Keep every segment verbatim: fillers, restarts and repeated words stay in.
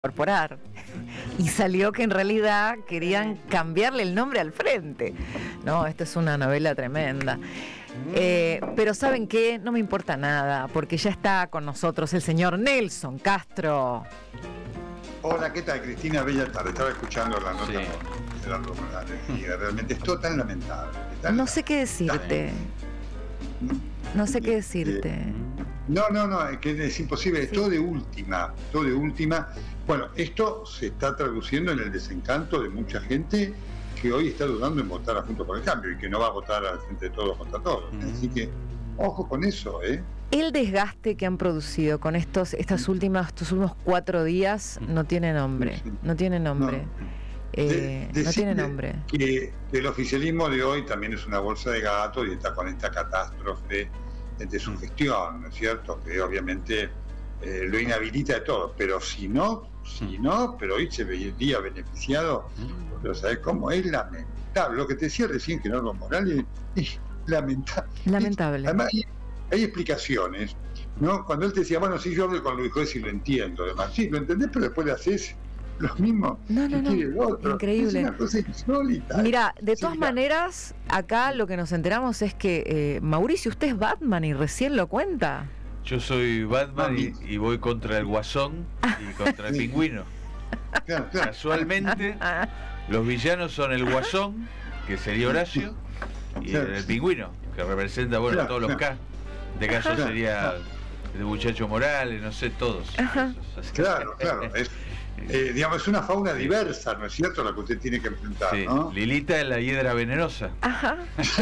incorporar. Y salió que en realidad querían cambiarle el nombre al frente. No, esta es una novela tremenda. Eh, pero ¿saben qué? No me importa nada, porque ya está con nosotros el señor Nelson Castro. Hola, ¿qué tal, Cristina? Bella tarde. Estaba escuchando la nota de Gerardo Morales y realmente esto tan lamentable. Tan no sé qué decirte. No sé qué decirte. No, no, no, es que es imposible. Es Sí. todo de última, todo de última. Bueno, esto se está traduciendo en el desencanto de mucha gente que hoy está dudando en votar a Juntos por el Cambio y que no va a votar al frente de todos contra todos. Mm. Así que, ojo con eso, ¿eh? El desgaste que han producido con estos, estas últimas, estos últimos cuatro días no tiene nombre. No tiene nombre. No. Eh, de, no tiene nombre. Que el oficialismo de hoy también es una bolsa de gato y está con esta catástrofe de su gestión, ¿no es cierto? Que obviamente eh, lo inhabilita de todo, pero si no, si no, pero hoy se veía beneficiado, pero ¿sabes cómo? Es lamentable. Lo que te decía recién que Gerardo Morales es lamentable. Lamentable. Además, hay, hay explicaciones, ¿no? Cuando él te decía, bueno, sí, yo hablo con Luis Juez y lo entiendo, además, sí, lo entendés, pero después le haces lo mismo no, no, que no. quiere el otro. Increíble. Es una cosa insólita. Mira, de Sí, todas mira. maneras, acá lo que nos enteramos es que eh, Mauricio, usted es Batman y recién lo cuenta. Yo soy Batman y, y voy contra el Guasón y contra el Pingüino. Claro, claro. Casualmente, los villanos son el Guasón, que sería Horacio, y Claro. el Pingüino, que representa, bueno, Claro, todos los claro. K. De caso Claro, sería claro. el Muchacho Morales, no sé, todos. Ajá. Esos. Claro, claro. Es, eh, digamos, es una fauna diversa, ¿no es cierto? La que usted tiene que enfrentar, Sí. ¿no? Lilita es la hiedra venenosa. Ajá.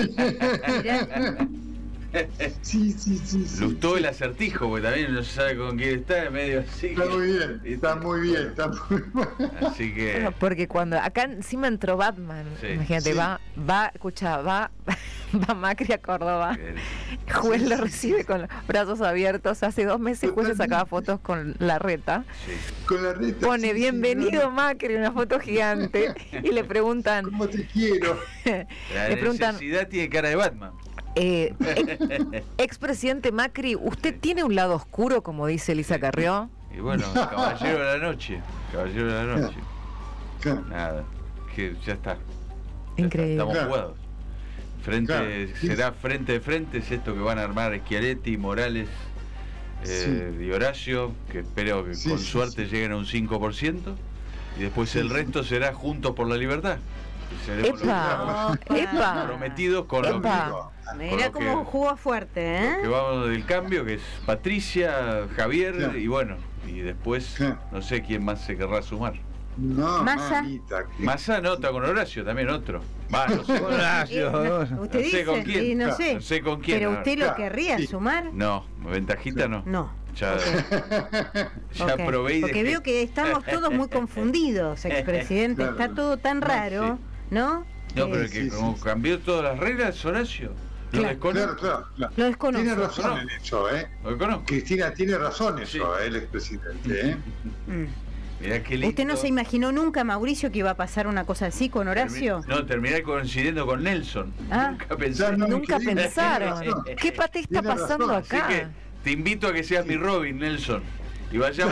Sí, sí, sí. sí Lustó sí. el acertijo, porque también no se sabe con quién está, es medio así. Está muy bien, está muy bien, está muy bien. Así que. Bueno, porque cuando acá encima entró Batman, Sí. imagínate, Sí. va, va, escucha, va, va Macri a Córdoba, El- Juez Sí, lo sí, recibe con los brazos abiertos, hace dos meses Juez le sacaba Totalmente. fotos con la reta, sí. Con la reta. pone sí, sí, bienvenido no, no. Macri, una foto gigante, y le preguntan, ¿Cómo te quiero? La le preguntan, necesidad tiene cara de Batman. eh, ex- expresidente Macri, ¿usted tiene un lado oscuro, como dice Elisa Carrió? Y bueno, caballero de la noche. Caballero de la noche. Claro. Nada, que ya está. Ya Increíble. está, estamos Claro. jugados. Frente, Claro. será frente de frente, es esto que van a armar Schiaretti, Morales eh, y Horacio, que espero que Sí, con sí, suerte sí. lleguen a un cinco por ciento. Y después Sí, el sí. resto será Juntos por la Libertad. Y seremos los ¡Epa! que ¡Epa! comprometidos con lo que, Epa. Mirá Con lo cómo que- jugó fuerte, ¿eh? que vamos del cambio, que es Patricia, Javier Claro. y bueno, y después Claro. no sé quién más se querrá sumar. No, Massa. mamita. que- Massa no, está con Horacio, también otro. Va, no sé. Eh, no, usted No sé dice, con quién. y no Claro, sé. no sé con quién, Pero no. usted lo Claro, querría sí. sumar. No, ventajita no. No. Ya, ya Ok. probé y Porque dejé. veo que estamos todos muy confundidos, expresidente. Claro. Está todo tan raro, ¿no? No, Que pero el que Sí, como sí. cambió todas las reglas es Horacio. Lo Claro. desconozco. Claro, claro, claro. Lo desconozco. Tiene razón No. en eso, ¿eh? Lo desconozco. Cristina tiene razón eso, Sí. ¿eh? El expresidente, ¿eh? Mm. Mirá qué lindo. ¿Usted no se imaginó nunca, Mauricio, que iba a pasar una cosa así con Horacio? Termi- No, terminé coincidiendo con Nelson. Ah. Nunca pensé. Ya no, Nunca increíble. pensaron. Tiene razón. ¿Qué pate está Tiene pasando razón. Así acá? que te invito a que seas mi Robin, Nelson. Y vayamos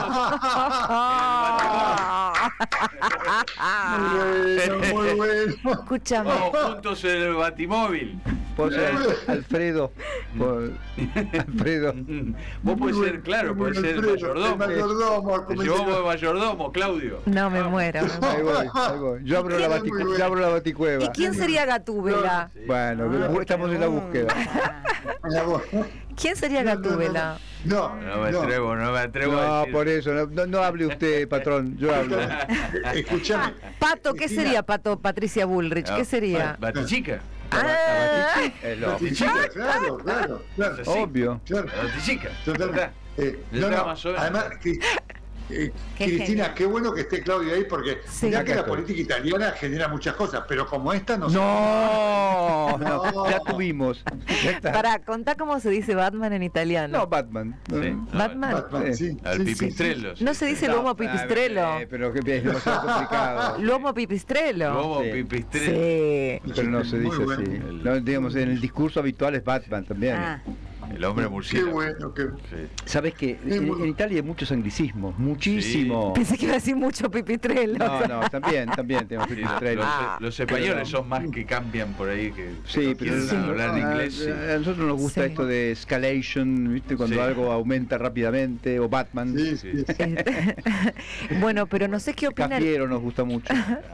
Muy bueno, muy bueno. Escúchame. vamos juntos en el Batimóvil. Vos ser Alfredo. Vos- Alfredo. Vos podés Muy ser, bueno, claro, muy podés ser el bueno, mayordomo. El mayordomo, Te como llevamos de dice- mayordomo, Claudio. No, me muero. me Ahí muero. voy, ahí voy. Yo abro la, Muy baticu- bueno. yo abro la baticueva. ¿Y quién sería Gatúbela? Sí. Bueno, Ah, qué estamos en la búsqueda. pregunta. La voz. ¿Quién sería No, no, no, Gatúbela? No, No me no. atrevo, no me atrevo a No, decir. por eso. No, no, no hable usted, patrón. Yo hablo. Escúchame. Pato, ¿qué Cristina, sería Pato Patricia Bullrich? ¿Qué sería? Ba- Batichica. Ah, Es lo- Chica, claro, claro, claro. Sí. Obvio. claro. La Batichica. Totalmente. Eh, Del no, drama no, sobre- además, Cris- eh, Qué Cristina, genial. qué bueno que esté Claudio ahí porque Sí. mirá Acá que la estoy. política italiana genera muchas cosas, pero como esta no, No, no, No. ya tuvimos. Ya está. Para, contá cómo se dice Batman en italiano. No, Batman. Sí. No, Batman. Batman, sí, Al sí, sí, pipistrello. sí. No se dice No, lomo ah, pipistrello. eh, pero que es demasiado complicado. Lomo pipistrello. Lomo Sí. pipistrello. Sí. Pero no se Muy dice bueno. así. No, digamos, en el discurso habitual es Batman también. Ah, El hombre Qué murciélago. bueno, qué Sí. Sabes que en, en Italia hay muchos anglicismos, muchísimo. Pensé que iba a decir mucho pipitrelo. No, no, también, también tenemos Sí, que los, traer. los- los españoles Pero- son más que cambian por ahí, que Sí, no pero quieren no, hablar a, inglés. sí. a nosotros nos gusta Sí. esto de escalation, ¿viste? Cuando Sí. algo aumenta rápidamente, o Batman. Sí, sí, sí. Este, bueno, pero no sé qué opina. Cafiero nos gusta mucho.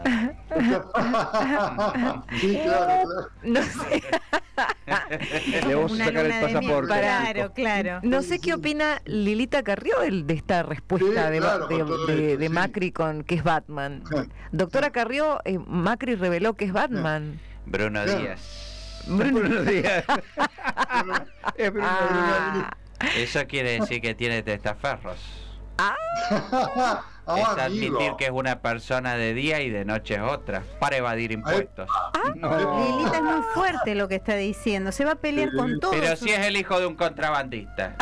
Sí, claro, claro. No sé, Le vamos a Una sacar el luna de miel, pasaporte. claro, claro. no sé qué opina Lilita Carrió del- de esta respuesta Sí, de, claro, de- con todo de- esto, de sí. Macri con que es Batman. Ja. Doctora Carrió, eh, Macri reveló que es Batman. Bruno Claro. Díaz. Buenos días. Es Bruno, Ah, Eso quiere decir que tiene testaferros. Ah, es admitir amigo. que es una persona de día y de noche es otra, para evadir impuestos. No. Lilita es muy fuerte lo que está diciendo. Se va a pelear Sí. con todos. Pero si es el hijo de un contrabandista.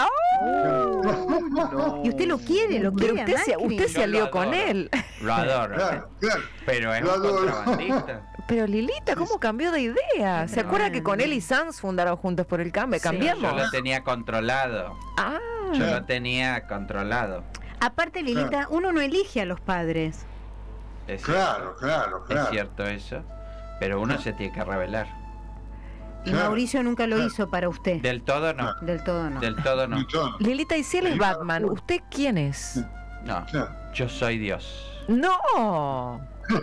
No. Y usted lo quiere, lo pero quiere. a usted se, Macri. usted se Yo lo alió con adoro. él. Lo adoro. Claro, claro. Pero es Lo un adoro. contrabandista. Pero Lilita, ¿cómo cambió de idea? ¿Se acuerda que con él y Sanz fundaron Juntos por el Cambio? Sí. ¿Cambiamos? Yo lo tenía controlado. Ah, Yo lo tenía controlado. Aparte, Lilita, uno no elige a los padres. Es Claro, claro, Es claro. cierto eso. Pero uno se tiene que revelar. Y Claro. Mauricio nunca lo Claro. hizo para usted. Del todo no. Del todo no. Del todo no. Mucho, Lilita, y si él es Lilita, Batman, ¿usted quién es? No. claro. Yo soy Dios. No,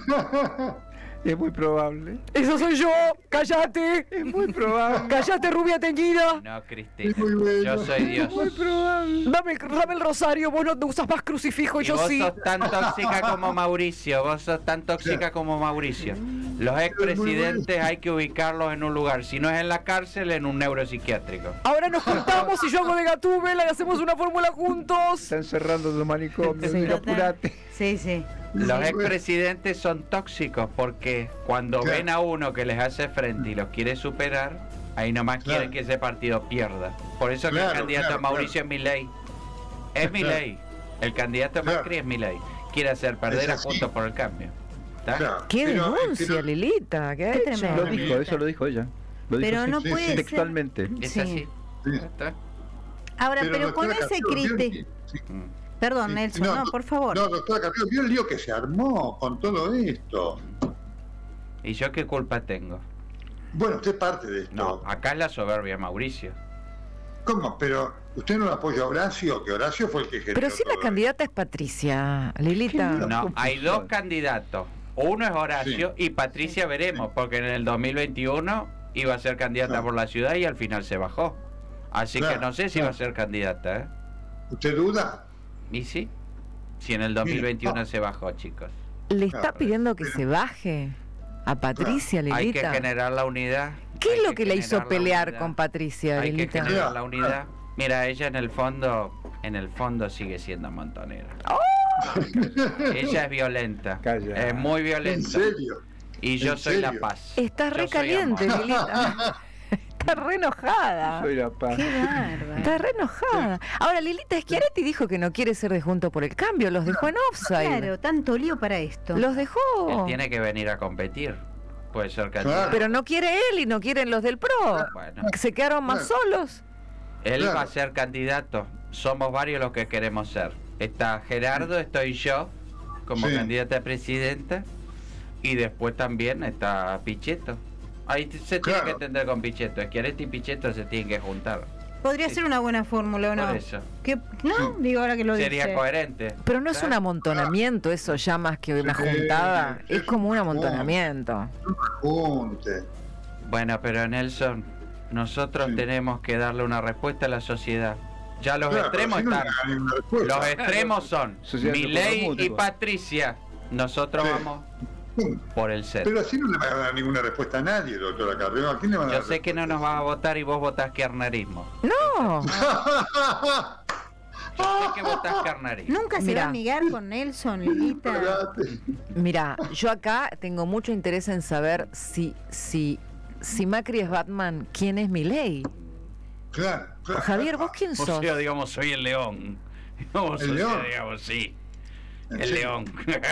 Es muy probable. eso soy yo. Cállate, Es muy probable. cállate, rubia teñida. No, Cristina. Es muy bueno. Yo soy Dios. Muy probable. Dame, dame el rosario, vos no te usas más crucifijo, Y yo vos sí. sos tan tóxica como Mauricio. Vos sos tan tóxica como Mauricio. Los expresidentes hay que ubicarlos en un lugar. Si no es en la cárcel, en un neuropsiquiátrico. Ahora nos juntamos y yo hago de Gatúbela y hacemos una fórmula juntos. Están cerrando los manicomios. Sí. Mira, Total. apurate. Sí, sí. Los Sí. expresidentes son tóxicos porque cuando Claro. ven a uno que les hace frente y los quiere superar, ahí nomás Claro. quieren que ese partido pierda. Por eso que Claro, el candidato claro, Mauricio es Milei. Es Milei. El candidato Claro. Macri es Milei. Quiere hacer perder Es a así. Juntos por el Cambio. ¿Está? Claro. Qué Pero- denuncia, pero- Lilita, ¿qué ha Qué hecho? tremendo. Lo dijo, eso lo dijo ella. Lo dijo Pero así, no sí, puede sí. ser. textualmente. Es Sí. así. Sí. ¿Está? Ahora, pero, con doctora ese Carrió, criterio. sí, Mm. Perdón, sí. Nelson, no, por favor. No, doctora Carrió, vio el lío que se armó con todo esto. ¿Y yo qué culpa tengo? Bueno, usted es parte de esto. No, acá es la soberbia Mauricio. ¿Cómo? Pero usted no apoya a Horacio, que Horacio fue el que generó Pero si la todo candidata es Patricia, Lilita. ¿Qué? No, hay confusión. dos candidatos. Uno es Horacio y Patricia veremos, porque en el dos mil veintiuno iba a ser candidata Claro. por la ciudad y al final se bajó. Así que Claro, no sé si claro. va a ser candidata, ¿eh? esto. ¿Usted duda? ¿Y sí? Si en el dos mil veintiuno no. se bajó, chicos. Le está Claro, pidiendo que pero- se baje a Patricia, Hay que Lilita. generar la unidad. ¿Qué hay es lo que que le hizo generar la pelear unidad. con Patricia, Hay que Lilita? generar Claro, la unidad. Mira, ella en el fondo, en el fondo sigue siendo montonera. Ella es violenta. Calla. Es muy ¿En violenta. serio? Y yo ¿En soy la serio? paz. Está Yo re soy caliente, amor. Lilita. Está re enojada. Soy la paz. Qué bárbaro. Está re enojada. Ahora, Lilita Schiaretti dijo que no quiere ser de Juntos por el Cambio. Los dejó en offside. Claro, tanto lío para esto. Los Él dejó. tiene que venir a competir. Puede ser candidato. Pero no quiere él y no quieren los del PRO. Bueno, Se quedaron más Claro. solos. él Claro. va a ser candidato. Somos varios los que queremos ser. Está Gerardo, estoy yo como Sí. candidata a presidenta. Y después también está Pichetto. Ahí t- se tiene Claro. que entender con Pichetto. Schiaretti y Pichetto se tienen que juntar. Podría Sí. ser una buena fórmula, ¿o no? Por eso. ¿Qué? No, digo ahora que lo Sería dice. coherente. Pero no es un ¿Verdad? amontonamiento eso ya más que una Sí, juntada. sí, Es como un sí. amontonamiento. Junte. Bueno, pero Nelson, nosotros Sí. tenemos que darle una respuesta a la sociedad. Ya los Claro, extremos pero si no están. le dan ninguna respuesta. Los extremos son Sociedad Milei mutua. y Patricia. Nosotros Sí. vamos Junte. por el ser. Pero así no le va a dar ninguna respuesta a nadie, doctora Carrió. ¿A quién le van a Yo dar sé que no nos vas a votar y vos votás kirchnerismo. No. respuesta? Yo sé que votás kirchnerismo. Nunca se Mirá. va a amigar con Nelson, Lilita. Espérate. Mira, yo acá tengo mucho interés en saber si, si, si Macri es Batman, ¿quién es Milei? Claro, claro. Javier, ¿vos quién O sos? sea, digamos, soy el león. Digamos, ¿El o sea, león? digamos, sí. ¿En El serio? león.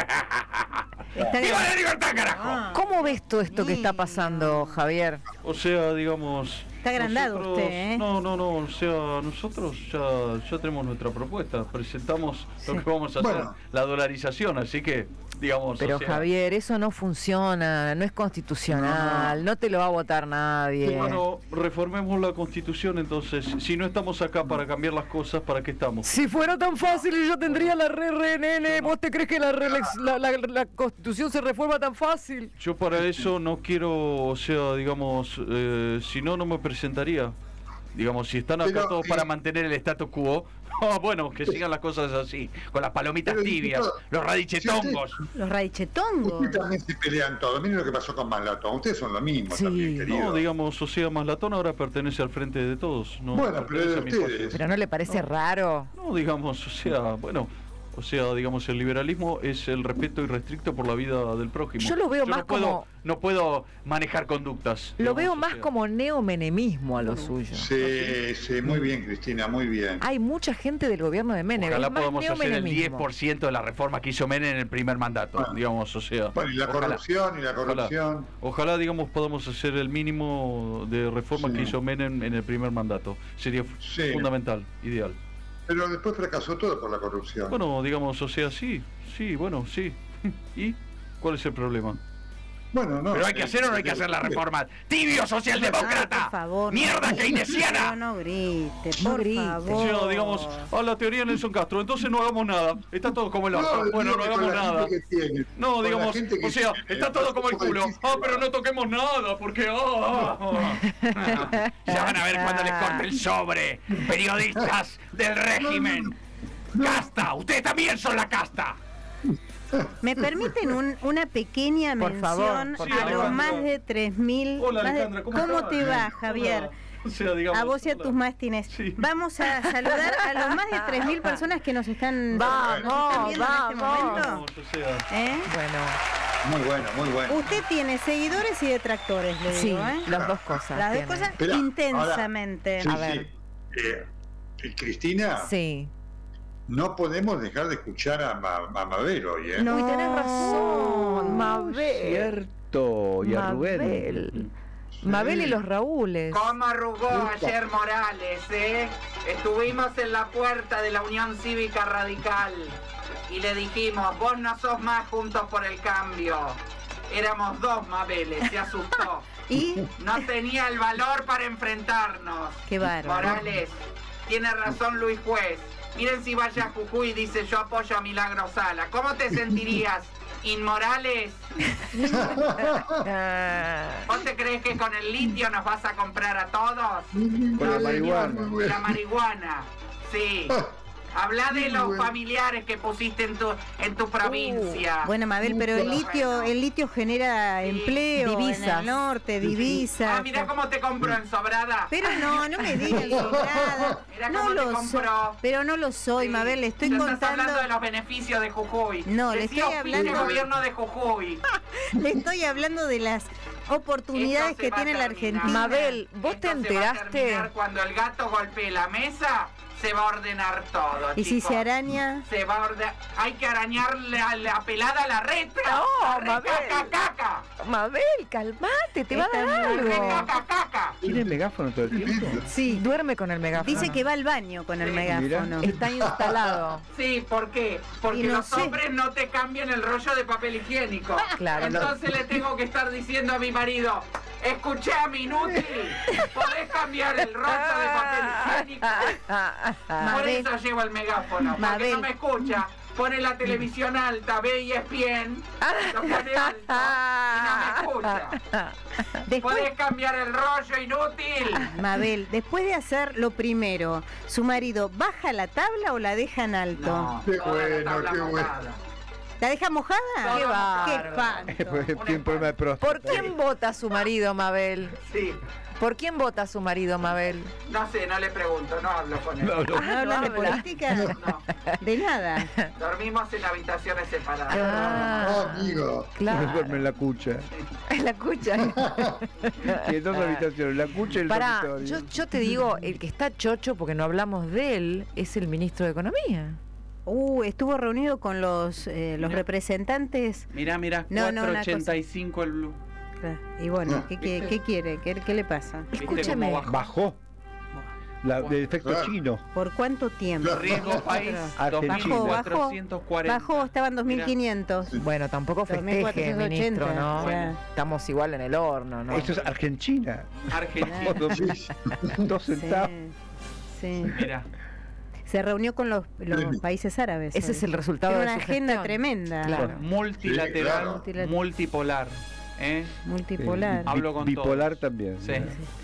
Está ¡Viva la bien. libertad, carajo! Ah. ¿Cómo ves todo esto que está pasando, Javier? O sea, digamos, Está está agrandado nosotros- usted, ¿eh? No, no, no, o sea, nosotros ya, ya tenemos nuestra propuesta, presentamos Sí. lo que vamos a hacer, Bueno. la dolarización, así que, digamos, Pero o sea, Javier, eso no funciona, no es constitucional, no, te lo va a votar nadie. bueno, reformemos la Constitución entonces. Si no estamos acá para cambiar las cosas, ¿para qué estamos? Si fuera tan fácil y yo tendría la re, re, nene, ¿vos te crees que la, relex- la, la- la constitución se reforma tan fácil? Yo para eso no quiero, o sea, digamos, eh, si no, no me presentaría. Digamos, si están acá Pero, todos eh, para mantener el status quo, ah, bueno, que sigan las cosas así, con las palomitas Pero, tibias, diputado, los radichetongos. Los radichetongos. Ustedes también se pelean todos. Miren lo que pasó con Maslatón. Ustedes son lo mismo Sí. también, querido. No, digamos, o sea, Maslatón ahora pertenece al frente de todos. No Bueno, pero pertenece de a mi espacio. ustedes. ¿Pero no le parece raro? No, digamos, o sea, bueno, o sea, digamos, el liberalismo es el respeto irrestricto por la vida del prójimo. Yo lo veo más no puedo, como- No puedo manejar conductas. Lo digamos, veo o más sea. como neomenemismo a lo suyo. Sí, sí, muy bien, Cristina, muy bien. Hay mucha gente del gobierno de Menem. Ojalá es más podamos hacer el diez neomenemismo. por ciento de la reforma que hizo Menem en el primer mandato, Bueno. digamos, o sea. Bueno, y la ojalá. corrupción, y la corrupción. Ojalá, digamos, podamos hacer el mínimo de reforma Sí. que hizo Menem en el primer mandato. Sería fu- Sí. fundamental, ideal. Pero después fracasó todo por la corrupción. Bueno, digamos, o sea, sí, sí, bueno, sí. ¿Y cuál es el problema? Bueno, no. ¿Pero hay que eh, hacer o no hay que hacer la reforma? ¡Tibio Ay, socialdemócrata! por favor. ¡Mierda no, keynesiana! No, no grite, No por grite. O favor. sea, digamos, a la teoría de Nelson Castro, entonces no hagamos nada. Está todo como el orto. No, Bueno, no digo que hagamos con la nada. gente que tiene, No, con la digamos, gente que o sea, tiene, está todo como el culo. difícil. Ah, pero no toquemos nada, porque... ah, ah. Ya van a ver cuando les corte el sobre. Periodistas del régimen. ¡Casta! ¡Ustedes también son la casta! ¿Me permiten un- una pequeña Por mención favor, por a favor. los más de tres mil? Hola, más de- Alejandra, ¿cómo ¿Cómo estás? te va, Hola. Javier? O sea, digamos, A vos y a hola. tus mástines. Sí. Vamos a saludar a los más de tres mil personas que nos están, Vamos, nos están viendo en este vamos. momento. Vamos, o sea, ¿Eh? Bueno, Muy bueno, muy bueno. Usted tiene seguidores y detractores, le sí, digo, ¿eh? las dos cosas. Las dos tiene. cosas Espera, intensamente. Sí, A sí. ver. Eh, eh, Cristina, Sí. no podemos dejar de escuchar a, Ma- a Mabel hoy, ¿eh? No, y tenés razón, Mabel. Cierto, y a Rubén. Mabel. Mabel y los Raúles. ¿Cómo arrugó ayer Morales, eh? Estuvimos en la puerta de la Unión Cívica Radical y le dijimos, vos no sos más Juntos por el Cambio. Éramos dos Mabeles, se asustó. Y No tenía el valor para enfrentarnos. qué bárbaro. Morales, tiene razón Luis Juez. Miren si vaya a Jujuy y dice yo apoyo a Milagro Sala. ¿Cómo te sentirías, Inmorales? Ah, ¿Vos te crees que con el litio nos vas a comprar a todos? Con la No, marihuana. señor, La marihuana, sí. Habla de los familiares que pusiste en tu en tu provincia. Bueno, Mabel, pero el litio, el litio genera Sí. empleo en Divisas. el norte, divisas. Ah, mira cómo te compró en Sobrada. Pero no, no me digas sobrada. Mira No cómo te lo soy, compró. pero no lo soy, Sí. Mabel, le estoy Te contando, Estás hablando de los beneficios de Jujuy. No, le Decía estoy oficio hablando- gobierno de Jujuy. le estoy hablando de las oportunidades Esto se que va a tiene la terminar. Argentina. Mabel, ¿vos Esto te se va a enteraste? terminar Cuando el gato golpee la mesa, se va a ordenar todo. Y si chicos. se araña, Se va a ordenar. Hay que arañarle a la pelada a la reta. No, La re- Mabel. Caca, caca. Mabel, calmate, te va a dar Está muy Re- algo. Caca, caca. ¿Tiene megáfono todo el tiempo? sí, Duerme con el megáfono. dice que va al baño con el Sí. megáfono. Está instalado. Sí, ¿por qué? Porque Y no los sé. hombres no te cambian el rollo de papel higiénico. Claro, lo- Entonces le tengo que estar diciendo a mi marido, escuchame, inútil, ¿podés cambiar el rollo de papel higiénico? Por Mabel, eso llevo el megáfono, porque Mabel. no me escucha. Pone la televisión alta, ve E S P N, lo pone alto y no me escucha. después, ¿Podés cambiar el rollo, inútil? Mabel, después de hacer lo primero, ¿su marido baja la tabla o la deja en alto? No, Qué toda la bueno, tabla qué bueno. mojada. ¿La deja mojada? Qué bárbaro. ¡Qué espanto! Tiene un problema de próstata. ¿Por quién vota su marido, Mabel? Sí, ¿Por quién vota su marido, Mabel? no sé, no le pregunto, no hablo con él. No, no. ¿No hablan de habla. política? No, De nada. dormimos en habitaciones separadas. Ah, No, amigo. Duerme claro. en la cucha. La cucha. Tiene dos habitaciones, la cucha y el Pará, dormitorio. yo, yo te digo, el que está chocho, porque no hablamos de él, es el ministro de Economía. Uh, estuvo reunido con los, eh, los Mira. representantes. Mirá, mirá, No, no, una cuatro ochenta y cinco el blue. Claro. Y bueno, ¿qué, qué, qué quiere? ¿Qué, ¿Qué le pasa? ¿Viste Escúcheme. cómo bajó? Bajó. La, del efecto Claro. chino. ¿Por cuánto tiempo? Riesgo país Argentina. dos mil cuatrocientos cuarenta. Bajó, estaban dos mil quinientos. Bueno, tampoco dos mil festeje, cuatrocientos ochenta, ministro, ¿no? bueno. Estamos igual en el horno, ¿no? Esto es Argentina. Argentina. Dos Sí, centavos. sí. Mira, Se reunió con los, los países árabes. Ese hoy. es el resultado Era de una su agenda gestión. tremenda. Claro. multilateral, Sí, claro. multipolar. ¿eh? Multipolar. Bi- Hablo con Bipolar todos. también. Sí.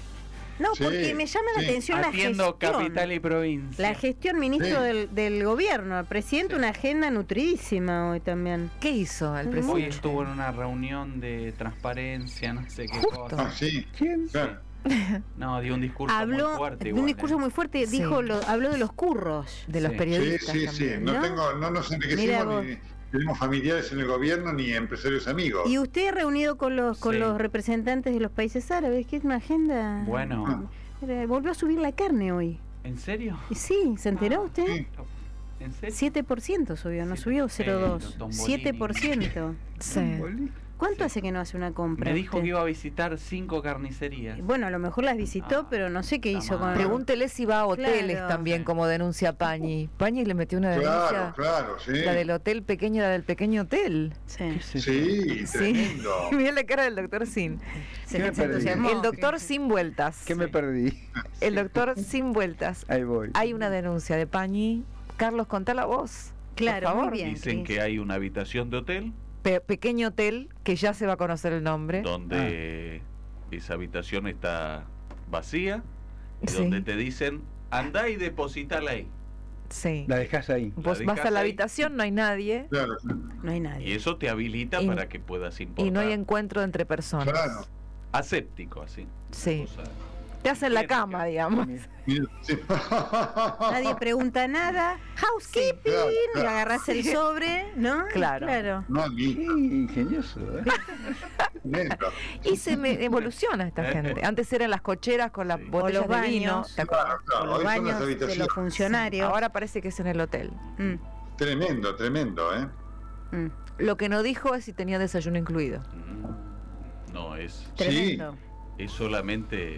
No, Sí, porque me llama la sí. atención la Atiendo gestión. capital y provincia. La gestión, ministro Sí. del, del gobierno, el presidente, Sí. una agenda nutridísima hoy también. ¿Qué hizo el Hoy presidente? Hoy estuvo en una reunión de transparencia, no sé qué Justo. cosa. Ah, sí. ¿Quién? Claro. No, dio un discurso muy Habló fuerte. de igual, un discurso ¿eh? muy fuerte, Sí. dijo lo, habló de los curros. De los Sí. Sí, periodistas sí, sí. también. No, ¿no? tengo, no nos Mira enriquecimos vos. ni tenemos familiares en el gobierno ni empresarios amigos. Y usted reunido con los con Sí. los representantes de los países árabes, que es una agenda. Bueno, Era- Volvió a subir la carne hoy. ¿en serio? Y sí, ¿se enteró Ah, usted? Sí. ¿En serio? siete por ciento subió, no Siete subió por ciento, cero coma dos. Tombolini. siete por ciento. Sí. ¿Cuánto Sí. hace que no hace una compra? Me dijo usted? que iba a visitar cinco carnicerías. Bueno, a lo mejor las visitó, Ah, pero no sé qué está hizo con mal. Pregúntele si va a hoteles Claro. también, Sí. como denuncia Pañi. Pañi le metió una denuncia. Claro, claro, sí. La del hotel pequeño, la del pequeño hotel. Sí. Sí, tremendo. Mira la cara del doctor Sin. Se, ¿Qué me se perdí? entusiasmó. El doctor Sin vueltas. ¿Qué me perdí? El doctor Sin vueltas. Ahí voy. Hay una denuncia de Pañi. Carlos, contá la voz. Claro, por favor. muy bien. Dicen Cris. que hay una habitación de hotel Pe- pequeño hotel, que ya se va a conocer el nombre. donde esa habitación está vacía y Sí. donde te dicen andá y depositala ahí. Sí. La dejás ahí. Vos la vas a dejás la ahí. habitación, no hay nadie. Claro, No hay Y nadie. eso te habilita Y- para que puedas importar. Y no hay encuentro entre personas. claro. Aséptico, así. Sí. Cosa- Te hacen la Técnica. cama, digamos. Mira, sí. Nadie pregunta nada. Housekeeping. claro, Y claro. agarrás el sobre, ¿no? Claro. Claro. No, Qué ni ingenioso, ¿eh? tremendo. Y se me evoluciona esta gente. Antes eran las cocheras con las Sí. botellas O los de vino. baños. ¿te acuerdas? Claro, claro. Con los Hoy son las baños de habitaciones. los funcionarios. Ahora parece que es en el hotel. Mm, Tremendo, tremendo, ¿eh? mm. Lo que no dijo es si tenía desayuno incluido. Mm, No, es, Tremendo. es solamente.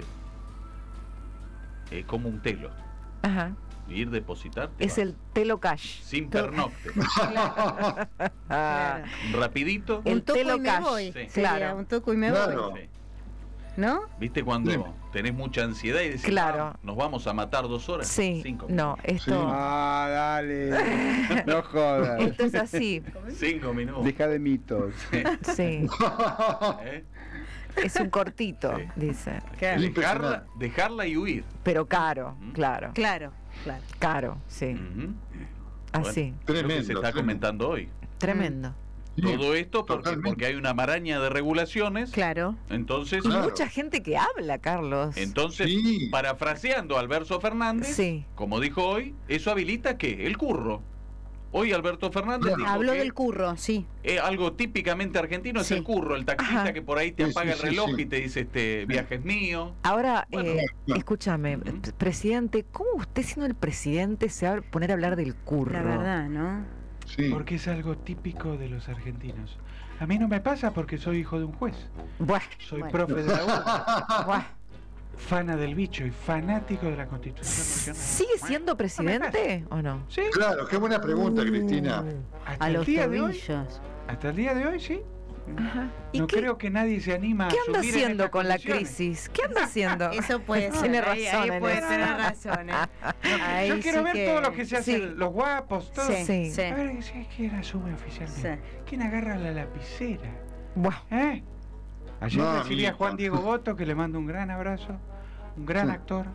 Es como un telo. Ajá. Ir depositar. te Es vas. el telo cash. Sin pernocte. Ah, Claro. Rapidito. El Un toco telo y me cash. voy. Sí. Sería Claro. un toco y me Claro. voy. Sí. ¿No? ¿Viste cuando Sí. tenés mucha ansiedad y decís, Claro. "Ah, nos vamos a matar dos horas? Sí, Cinco no, esto, Ah, dale. No jodas. esto es así. minutos. Cinco minutos. Deja de mitos. Sí, ¿Eh? es un cortito, Sí. dice. Claro. Dejarla, dejarla y huir. Pero caro, Mm. claro. Claro, claro. Caro, sí. Ujú. Así. Lo que Tremendo. se está tremendo. comentando hoy. Tremendo. Sí, Todo esto porque, totalmente. porque hay una maraña de regulaciones. Claro. Entonces, Y Claro. mucha gente que habla, Carlos. entonces Sí. parafraseando a Alberto Fernández, Sí. como dijo hoy, eso habilita ¿qué? El curro. Hoy Alberto Fernández Claro. dijo Habló que del curro, sí. eh, algo típicamente argentino es Sí. el curro, el taxista Ajá. que por ahí te Sí, apaga sí, el reloj sí, sí. y te dice este viaje es mío. Ahora, Bueno, eh, claro. escúchame, Ujú. p- presidente, ¿cómo usted siendo el presidente se va a poner a hablar del curro? La verdad, ¿no? Sí. Porque es algo típico de los argentinos. A mí no me pasa porque soy hijo de un juez. Buah, Soy Bueno. profe de la U, buah. fana del bicho y fanático de la Constitución Nacional. ¿Sigue siendo presidente o no? Sí, Claro, qué buena pregunta, Cristina. hasta A el los día de hoy. tobillos. Hasta el día de hoy, sí. Ajá. ¿Y No qué, creo que nadie se anima qué a anda subir en haciendo estas con la condiciones. crisis? ¿Qué anda haciendo? Eso puede ser. Tiene ahí- razón ahí en puede eso. tener razón. ¿eh? Ahí Yo quiero sí ver que- todo lo que se hace, sí. los guapos, todo. Sí, Sí. sí. A ver, ¿sí? ¿quién asume oficialmente? Sí. ¿Quién agarra la lapicera? Buah. ¿Eh? Ayer No, recibí a amigo. Juan Diego Boto, que le mando un gran abrazo, un gran Sí. actor.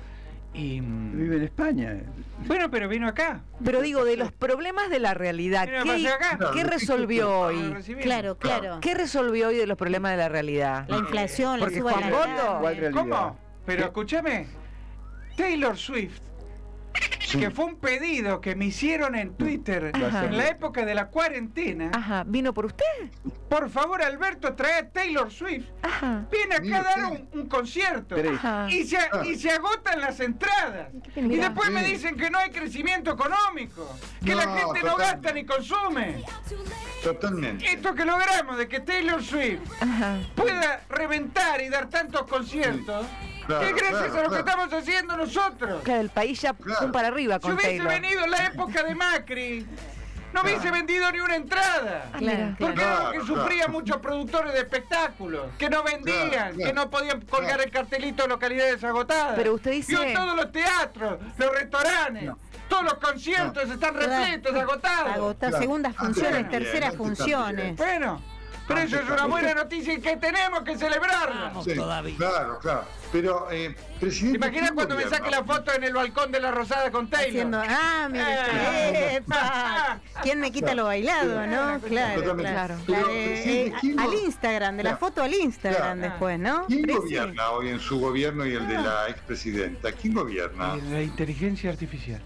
Y mm, Vive en España. bueno, pero vino acá. Pero digo, de los problemas de la realidad, Mira, ¿qué, pasé acá. qué resolvió Lo hoy? recibimos. Claro, claro. ¿Qué resolvió hoy de los problemas de la realidad? La inflación, la Porque suba de Juan la Boto- carne. ¿Cuál realidad? ¿Cómo? Pero escúchame, Taylor Swift Sí. que fue un pedido que me hicieron en Twitter Ajá. en la época de la cuarentena. Ajá, ¿vino por usted? Por favor, Alberto, trae a Taylor Swift. Ajá. Viene acá Mira a dar usted. un, un concierto. Ajá. Y se, y se agotan las entradas. Y Mirá. después me Sí. dicen que no hay crecimiento económico. Que la No, gente no totalmente. gasta ni consume. Totalmente. Esto que logramos de que Taylor Swift Ajá. pueda reventar y dar tantos conciertos, Claro, es gracias claro, a lo que claro. estamos haciendo nosotros. Claro, el país ya Claro. pum para arriba Si con hubiese Taylor. venido en la época de Macri, no hubiese vendido ni una entrada. Ah, mira. Porque Claro, era lo que claro. sufrían muchos productores de espectáculos, que no vendían, Claro, que claro. no podían colgar Claro. el cartelito de localidades agotadas. Pero usted dice- Y hoy todos los teatros, los restaurantes, todos los conciertos están repletos, agotados. Agotar Claro. segundas Antes funciones, también, terceras antes funciones. Bueno, pero Antes eso es una también. buena noticia y que tenemos que celebrarla. Sí, claro, claro. Pero, eh, ¿Te presidente. imaginas ¿qué cuando me gobierno? saque la foto en el balcón de la Rosada con Taylor? Haciendo, ah, mire, Eh. epa, ¿quién me quita lo bailado, no? Claro, Totalmente. claro. Pero, La de- presidente, eh, ¿quién al go- Instagram, de la Claro. foto al Instagram Claro. después, ¿no? ¿Quién Presi. gobierna hoy en su gobierno y el de la expresidenta? ¿Quién gobierna? Y la inteligencia artificial.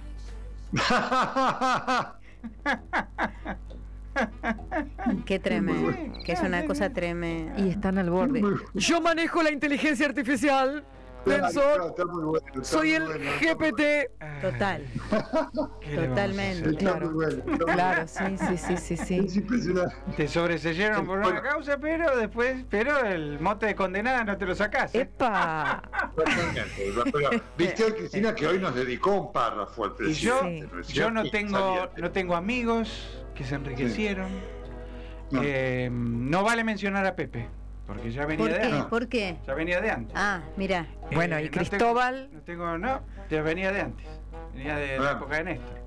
Qué tremendo, que es una cosa tremenda. Y están al borde. Yo manejo la inteligencia artificial. Nelson, Está muy bueno, está soy muy el bueno, está G P T. Total, ¿Qué le vamos a totalmente. hacer? Está Claro. muy bueno, está muy Claro, sí, sí, sí, sí, sí. Es impresionante. Te sobreseyeron por una Bueno. causa, pero después, pero el mote de condenada no te lo sacás. ¿eh? Epa. Totalmente. Pero, viste hoy, Cristina, que hoy nos dedicó un párrafo al Y presidente. yo, Sí. ¿no es yo cierto? no Y tengo, saliente. no tengo amigos que se enriquecieron. No. Eh, no vale mencionar a Pepe, porque ya venía ¿Por de qué? antes. ¿Por qué? Ya venía de antes. Ah, mira. Bueno, Eh, y no tengo- Cristóbal. No tengo, no, ya venía de antes. Venía de la Claro. época de Néstor.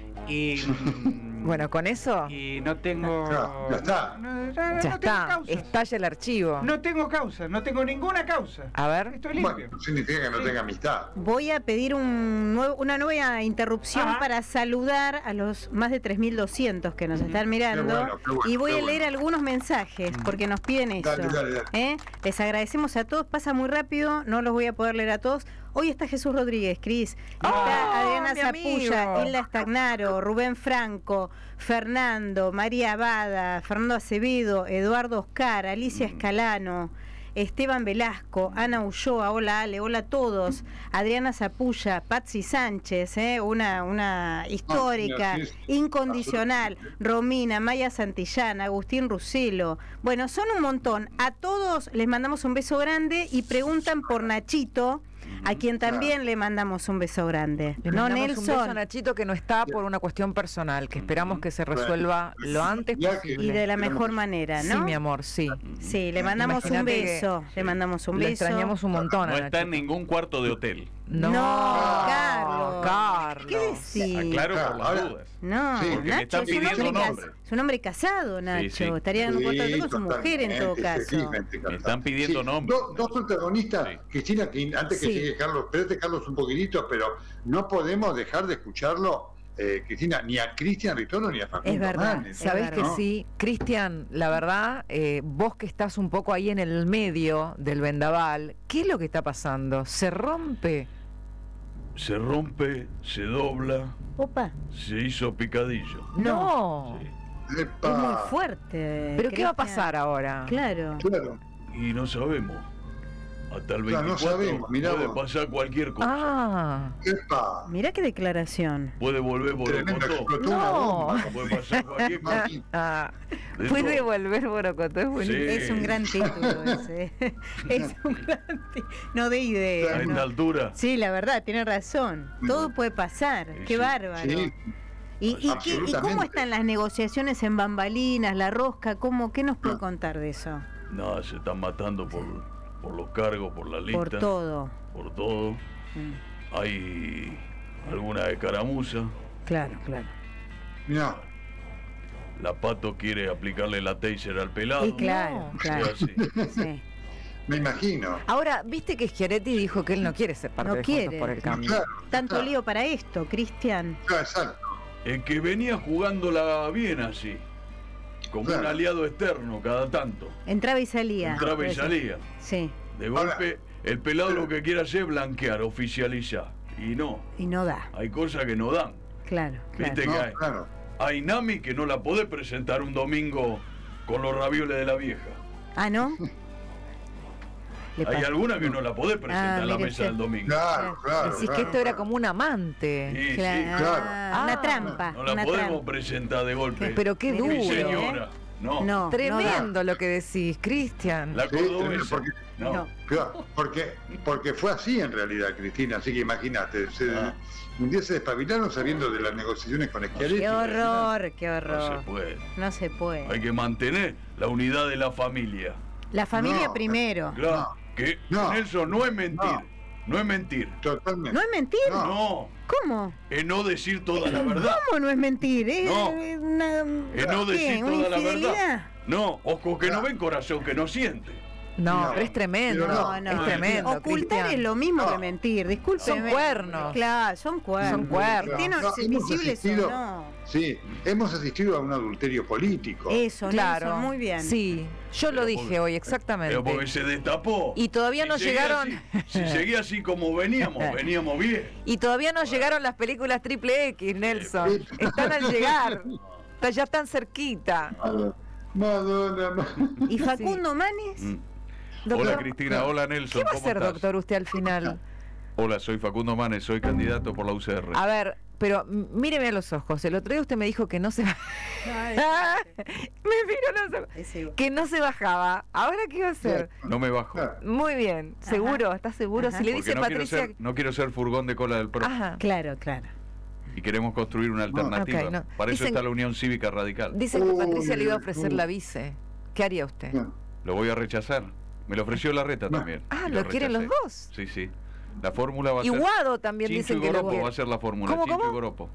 Y. mm, Bueno, con eso Y no tengo. Ya, ya está. No, no, no ya tengo está. causas. Estalla el archivo. No tengo causa, no tengo ninguna causa. A ver. Estoy limpio. Bueno, no significa que no Sí. tenga amistad. Voy a pedir un nuevo- una nueva interrupción Ajá. para saludar a los más de tres mil doscientos que nos están mirando. Qué bueno, qué bueno, y voy qué a leer bueno. algunos mensajes porque nos piden eso. Dale, dale, dale. ¿Eh? Les agradecemos a todos. Pasa muy rápido, no los voy a poder leer a todos. Hoy está Jesús Rodríguez, Cris. Está ¡Oh, Adriana mi Zapulla, amigo! Hilda Stagnaro, Rubén Franco, Fernando, María Abada, Fernando Acevedo, Eduardo Oscar, Alicia Escalano, Esteban Velasco, Ana Ulloa, hola Ale, hola a todos, Adriana Zapulla, Patsy Sánchez, ¿eh? una, una histórica, sí, sí, incondicional, Romina, Maya Santillán, Agustín Ruselo. Bueno, son un montón. A todos les mandamos un beso grande y preguntan por Nachito, a quien también le mandamos un beso grande. Le No, mandamos un beso a Nelson. Nachito que no está por una cuestión personal, que esperamos que se resuelva lo antes Ya que- Y posible. de la mejor manera, ¿no? Sí, mi amor, sí. Sí, le mandamos un Imagínate que- beso. Le mandamos un Le beso. extrañamos un montón No a está en Nachito. ningún cuarto de hotel. No, No, Carlos. Carlos. ¿Qué decís? Aclaro Claro, por las ahora- dudas. No, Sí, porque me Nacho están es un, hombre pidiendo cas- nombre. es un hombre casado, Nacho. sí. Estaría en un cuarto de hotel con su totalmente, mujer en todo caso. efectivamente, Me están pidiendo Sí, nombres. Dos, dos protagonistas, Sí. Cristina, que antes que Sí. llegue Carlos, espérate Carlos un poquitito, pero no podemos dejar de escucharlo, eh, Cristina, ni a Cristian Ritono ni a Facundo Es verdad. Manes. Sabés Es que verdad. sí, Cristian, la verdad, eh, vos que estás un poco ahí en el medio del vendaval, ¿qué es lo que está pasando? ¿Se rompe? Se rompe, se dobla, Opa, se hizo picadillo. No. Sí. Epa, es muy fuerte. ¿Pero qué va a Cristian. pasar ahora? Claro. Claro. Y no sabemos. Hasta el Claro, no veinticuatro sabemos, mirá puede vos. pasar cualquier cosa. Ah, Epa. Mirá qué declaración. Puede volver Tremendo, Borocotó. explotó una No. bomba. Puede pasar cualquier cosa. Martín. ah. De Puede todo. volver Borocotó, es buenísimo. Sí. Es un gran título ese. Es un gran título. No de A idea. esta no. altura. Sí, la verdad, tiene razón. Todo puede pasar. Sí, Qué sí. bárbaro. Sí, ¿Y, y, qué- ¿Y cómo Absolutamente. están las negociaciones en bambalinas, la rosca? ¿Cómo, ¿Qué nos puede Ah. contar de eso? No, se están matando por, por los cargos, por la lista. Por todo. Por todo. Mm, Hay alguna de caramuza. Claro, claro. mirá. La Pato quiere aplicarle la taser al pelado. Y claro, No. claro. Sí, así. Sí. Me imagino. Ahora, viste que Schiaretti dijo que él no quiere ser parte No de Juntos quiere. por el Cambio. Claro, Tanto claro, lío para esto, Cristian. claro, exacto. El que venía jugándola bien así. Como Claro. un aliado externo cada tanto. Entraba y salía. Entraba y Puede ser. salía. Sí. De Ahora- golpe, el pelado lo que quiere hacer es blanquear, oficializar. y no. Y no da. Hay cosas que no dan. Claro, claro. Viste No, que hay, claro. hay Nami que no la podés presentar un domingo con los ravioles de la vieja. Ah, ¿no? Le Hay pasa. alguna que no la podés presentar Ah, en la mire mesa usted. del domingo. Claro, claro. Decís claro, que esto era claro. como un amante. Sí, sí, Claro. claro. Ah, una Ah, trampa. no la una podemos trampa. presentar de golpe. Pero qué Mire, duro. Mi ¿eh? señora. No. No. Tremendo lo que decís, Cristian. La Sí, cordobesa. porque- No. No. Claro, porque, porque fue así en realidad, Cristina, así que imagínate, se- Ah. un día se despabilaron sabiendo de las negociaciones con Schiaretti. Qué horror, qué No horror. se puede. No se puede. Hay que mantener la unidad de la familia. La familia No, primero. Claro. Que No. Nelson no es mentir. No. No, es mentir. Totalmente. ¿No es mentir? No. No. ¿Cómo? Es no decir toda la verdad. ¿Cómo no es mentir? ¿Es No. una, Es no ¿qué? decir ¿Una toda la infidelidad? verdad. No, ojo que no ven corazón que no siente. No, No, pero es tremendo. pero No, no. Es tremendo. Ocultar Cristian. es lo mismo No. que mentir. Discúlpeme. Son cuernos. Claro, son cuernos. Son cuernos. Estén No, hemos visibles o asistido- no. Sí, hemos asistido a un adulterio político. Eso, Claro. Nelson, muy bien. Sí, yo lo Pero dije porque- hoy, exactamente. Pero porque se destapó. Y todavía no seguía llegaron. así- si seguía así como veníamos, veníamos bien. Y todavía no llegaron las películas triple X, Nelson. Están al llegar. Está- Ya están cerquita. Madonna, Madonna. ¿Y Facundo Manes? Mm. Doctor, Hola Cristina, hola Nelson. ¿qué va a ¿cómo hacer, estás? doctor, usted al final? Hola, soy Facundo Manes, soy candidato por la U C R. A ver, pero m- míreme a los ojos. El otro día usted me dijo que no se bajaba. Me miró los ojos. Ese- Que no se bajaba. ¿Ahora qué va a hacer? No me bajo. Claro. Muy bien. ¿Seguro? ¿Estás seguro? Ajá. Si le Porque dice no quiero, Patricia. ser, no quiero ser furgón de cola del P R O. Ajá. Claro, claro. Y queremos construir una alternativa. ok, no. Para eso Dicen- está la Unión Cívica Radical. Dicen que Uy, Patricia le iba a uy, ofrecer uy. la vice. ¿Qué haría usted? Lo voy a rechazar. Me lo ofreció Larreta No. también. Ah, y ¿lo quieren los rechacé. dos? Sí, sí. La fórmula va a Y ser... Guado también Chincho dicen y que lo Goropo quiere. va a ser la fórmula. ¿Cómo, Chincho cómo? y Goropo.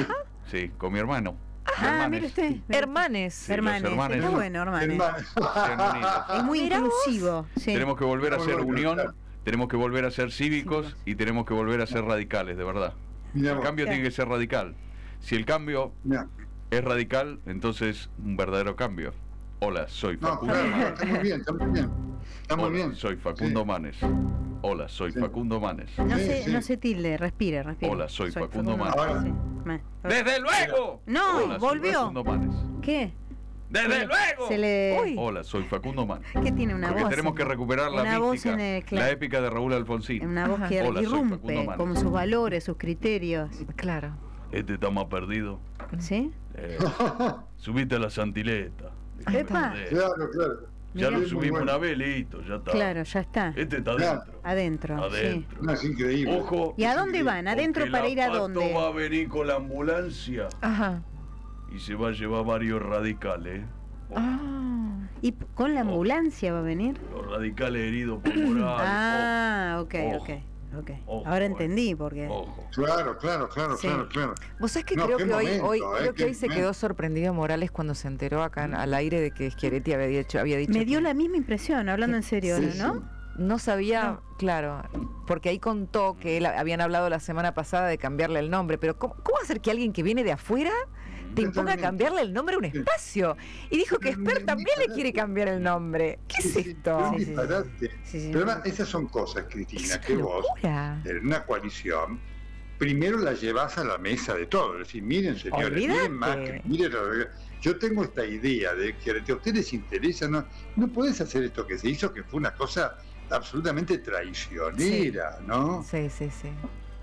Sí, con mi hermano. Ah, Hermanes. mire usted. Hermanes. Sí, los Hermanes. hermanes. Está bueno, hermanes. Sean unidos. Es muy Mirá vos. inclusivo. Sí. Tenemos que volver a Muy ser bueno, unión, claro. tenemos que volver a ser cívicos y tenemos que volver a ser radicales, de verdad. Mirá El vos. cambio Claro. tiene que ser radical. Si el cambio Mirá. es radical, entonces un verdadero cambio. Hola, soy No, Facundo claro, Manes. está muy bien, está muy bien. Está muy Hola, bien. soy Facundo Sí. Manes. Hola, soy Sí. Facundo Manes. No Sí, se, sí. no se tilde, respire, respire. Hola, soy Facundo Manes. Ahora- Sí. Ma- ¡Desde luego! No, Hola, soy volvió. Facundo Manes. ¿Qué? ¡Desde luego! Se le... Uy. Hola, soy Facundo Manes. ¿Qué tiene una Porque voz? tenemos que recuperar la una voz mística, en el- claro. la épica de Raúl Alfonsín. Una voz Ajá. que Hola, soy Facundo irrumpe Manes. con sus valores, sus criterios. Claro. Este está más perdido. ¿Sí? Eh, subite a la santileta. Epa. Eh, Claro, claro. Ya Mirá. lo subimos Muy una bueno. vez, listo, ya está. Claro, ya está. Este está Claro. adentro. Adentro. Sí. Adentro. No, es increíble. Ojo. ¿Y a dónde van? ¿Adentro porque para la ir a Pato dónde? va a venir con la ambulancia Ajá. y se va a llevar varios radicales. Ojo, Ah. ¿Y p- con la ambulancia va a venir? Los radicales heridos por moral. Ah, ok, Ojo. ok. ok. Ojo, Ahora eh. entendí porque... Ojo. Claro, claro, claro, Sí. claro, claro. Vos sabés que No, creo qué que hoy, momento, hoy, eh, creo que qué hoy se momento. quedó sorprendido Morales cuando se enteró acá en- al aire de que Schiaretti había dicho, había dicho Me dio que la misma impresión, hablando en serio, Sí, ¿no? sí. no sabía, claro, porque ahí contó que él, habían hablado la semana pasada de cambiarle el nombre, pero ¿cómo, cómo hacer que alguien que viene de afuera te imponga Totalmente. cambiarle el nombre a un espacio? Y dijo que Esper también le quiere cambiar el nombre. ¿Qué es Sí, sí, esto? es un Sí, sí. disparate. Sí, sí. Pero además, esas son cosas, Es Cristina, una que vos, locura. en una coalición, primero la llevas a la mesa de todo. Es decir, miren, señores, Olvídate. miren más que, miren, yo tengo esta idea de que a ustedes les interesa, no, no puedes hacer esto que se hizo, que fue una cosa absolutamente traicionera, ¿no? Sí, sí, sí.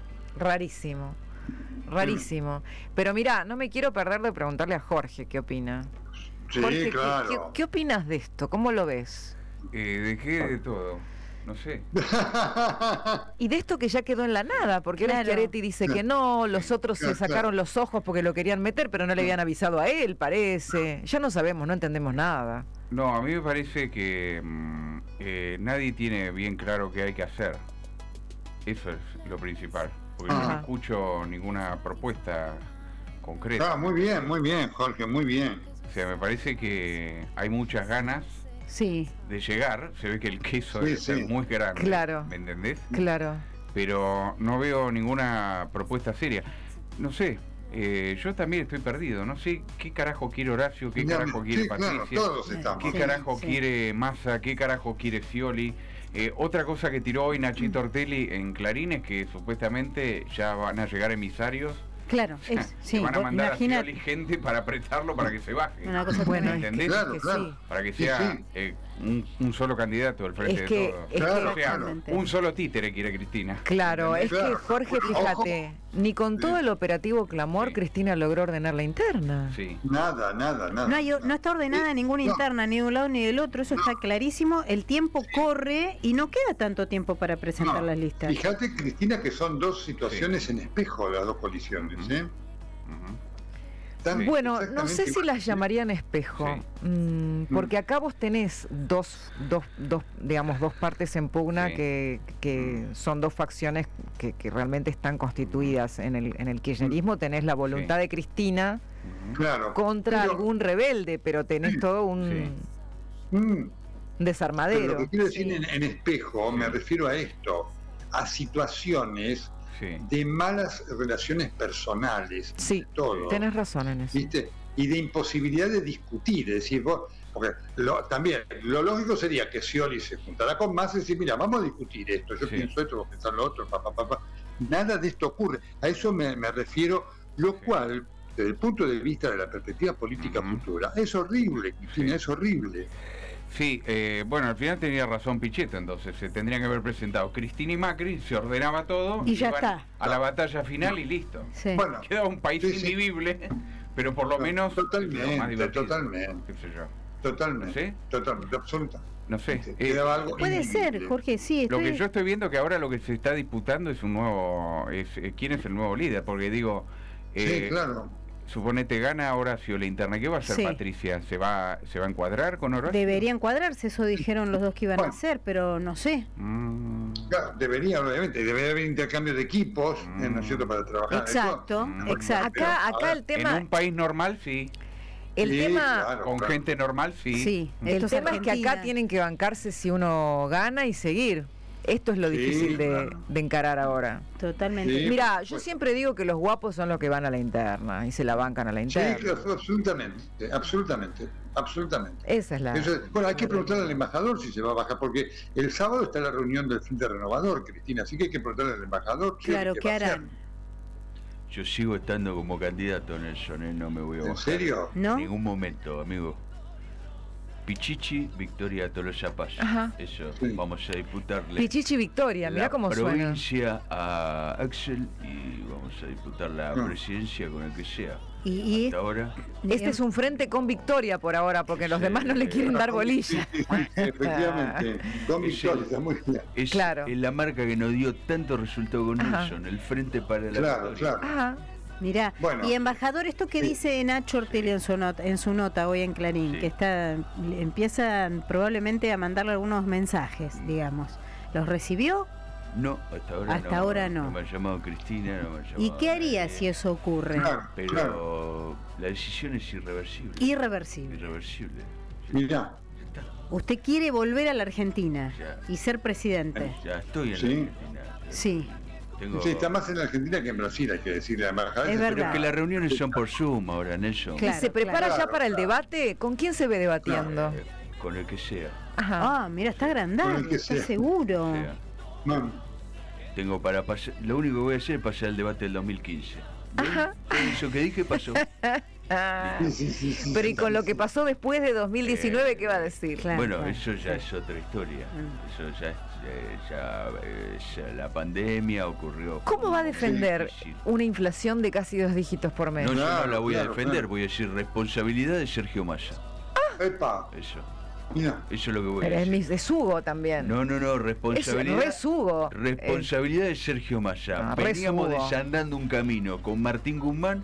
Rarísimo. Rarísimo. Pero mira, no me quiero perder de preguntarle a Jorge qué opina. Sí, Jorge, ¿qué- claro. ¿qué, qué opinas de esto? ¿Cómo lo ves? Eh, ¿De qué? De todo. No sé. Y de esto que ya quedó en la nada, porque ahora Claro. Schiaretti dice que no, los otros se Claro, sacaron claro. los ojos porque lo querían meter, pero no le habían avisado a él, parece. Ya no sabemos, no entendemos nada. No, a mí me parece que mm, eh, nadie tiene bien claro qué hay que hacer. Eso es lo principal. Porque yo no Ajá. escucho ninguna propuesta concreta. Ah, muy bien, muy bien, Jorge, muy bien. O sea, me parece que hay muchas ganas Sí. de llegar. Se ve que el queso Sí, debe sí. ser muy grande. Claro. ¿Me entendés? Claro. Pero no veo ninguna propuesta seria. No sé, Eh, yo también estoy perdido, no sé qué carajo quiere Horacio, qué Ya, carajo quiere sí, claro, Patricia, todos estamos. qué Sí, carajo sí. quiere Massa, qué carajo quiere Scioli. Eh, otra cosa que tiró hoy Nachito Ortelli en Clarín es que supuestamente ya van a llegar emisarios. Claro, es, sí, que van a mandar a imagínate. Scioli gente para apretarlo para que se baje. Una cosa Bueno, tremenda. es que, ¿Entendés? Claro, es que claro. sí. Para que Sí, sea sí. eh, un, un solo candidato al frente Es que- de todo. es que- Claro, O sea, claro. un solo títere quiere Cristina. Claro, es que Claro. Jorge, fíjate, ni con todo el operativo Clamor Sí. Cristina logró ordenar la interna. Sí. Nada, nada, nada. No, hay, no está ordenada ninguna No. interna, ni de un lado ni del otro, eso está clarísimo. El tiempo corre y no queda tanto tiempo para presentar No. las listas. Fíjate, Cristina, que son dos situaciones en espejo las dos coaliciones, ¿eh? Ujú. Están Bueno, no exactamente sé si igual. las llamarían espejo, mm, porque acá vos tenés dos, dos, dos, digamos, dos partes en pugna Sí. que, que son dos facciones que, que realmente están constituidas. En el, en el kirchnerismo tenés la voluntad Sí. de Cristina Ujú. Claro. contra Pero- algún rebelde, pero tenés todo un Sí. Mm, pero desarmadero. lo que quiero decir Sí. en, en espejo, me refiero a esto, a situaciones Sí. de malas relaciones personales, Sí, todo, tenés razón en eso. ¿viste? Y de imposibilidad de discutir, es decir, vos, porque lo- también lo lógico sería que Scioli se juntara con Massa y decir, mira, vamos a discutir esto, yo Sí. pienso esto, vos pensás lo otro, pa, pa, pa, pa. Nada de esto ocurre, a eso me, me refiero, lo Sí. cual, desde el punto de vista de la perspectiva política Ujú. futura, es horrible, Cristina, Sí. es horrible. Sí, eh, bueno, al final tenía razón Pichetto, entonces se tendrían que haber presentado Cristina y Macri, se ordenaba todo Y ya iban está. a la batalla final y listo. Sí. Bueno, Queda un país Sí, sí. invivible, pero por lo No, menos totalmente, más divertido. totalmente. Qué sé yo. totalmente, ¿Sí? totalmente, absoluta. No sé. Sí, eh, quedaba algo Puede ser, invivible. Jorge, sí. lo Estoy... que yo estoy viendo que ahora lo que se está disputando es un nuevo, es, eh, quién es el nuevo líder, porque digo, eh, Sí, claro. suponete gana Horacio la interna, ¿qué va a hacer Sí. Patricia? ¿Se va, se va a encuadrar con Horacio? Deberían cuadrarse, eso dijeron los dos que iban Bueno. a hacer, pero no sé. Mm, Claro, debería, obviamente, debería haber intercambio de equipos, Mm. ¿eh? ¿no es cierto?, para trabajar. Exacto, Mm. exacto. Acá, acá el en tema, un país normal sí, el Sí, tema, claro, con claro. gente normal sí. Sí, el esto es tema es que acá Argentina. tienen que bancarse si uno gana y seguir. Esto es lo Sí, difícil de, claro. de encarar ahora. Totalmente. Sí. Mira, yo pues. siempre digo que los guapos son los que van a la interna y se la bancan a la Sí, interna. claro, absolutamente, absolutamente, absolutamente. Esa es la... Eso es- bueno, hay que preguntarle al embajador si se va a bajar, porque el sábado está la reunión del Frente Renovador, Cristina, así que hay que preguntarle al embajador. sí, Claro, qué ¿qué va a hacer. harán? Yo sigo estando como candidato, Nelson, ¿eh? No me voy a ¿En bajar. serio? ¿No? En ningún momento, amigo. Pichichi, Victoria Tolosa Paz. Ajá. Eso, Sí. vamos a disputarle Pichichi Victoria, mirá la cómo suena. provincia a Axel y vamos a disputar la Mm. presidencia con el que sea. Y, y Hasta ahora, Este es un frente con Victoria por ahora, porque los Sí. demás no le quieren dar Sí, bolilla. sí, sí, efectivamente, con Ese- Victoria, está muy bien. es, Claro. es la marca que nos dio tanto resultado con Ajá. Nelson, el Frente para la Claro, Victoria. claro. Ajá. mirá, Bueno. y embajador, esto que Sí. dice Nacho Ortelli en su nota, en su nota hoy en Clarín, Sí. que está empiezan probablemente a mandarle algunos mensajes, digamos. ¿Los recibió? No, hasta ahora Hasta no. ahora no. No me ha llamado Cristina, no me ha llamado ¿Y qué haría nadie, si eso ocurre? Claro, Pero claro. la decisión es irreversible. Irreversible. Irreversible. Mirá, Ya está. Usted quiere volver a la Argentina Ya. y ser presidente. Ya estoy en Sí. la Argentina. Sí. Tengo... sí, está más en Argentina que en Brasil, hay que decirle a la embajada. Es Ese verdad. Pero tema- que las reuniones son por Zoom ahora, Nelson. ¿Y Claro, se prepara claro. ya para el debate? ¿Con quién se ve debatiendo? Eh, con el que sea. Ajá. Ah, mira, está Con el agrandado, que está sea. seguro. sea. No, Tengo para pasar. Lo único que voy a hacer es pasar el debate del dos mil quince. Ajá. Todo eso que dije pasó. Ah. sí, sí, sí, sí, Pero sí, y con lo sí. que pasó después de dos mil diecinueve, Eh, ¿qué va a decir? Claro, Bueno, claro. eso ya es otra historia. Mm. Eso ya, es- eh, ya, eh, ya la pandemia ocurrió. ¿Cómo va a defender Difícil. una inflación de casi dos dígitos por mes? No, yo no Claro, la voy a claro, defender, claro. voy a decir responsabilidad de Sergio Massa. Epa, Eso, mira, eso es lo que voy Pero a es decir. mis de Sugo también. No, no, no, es responsabilidad. re Sugo. Responsabilidad de Sergio Massa. Ah, re Veníamos subo. desandando un camino con Martín Guzmán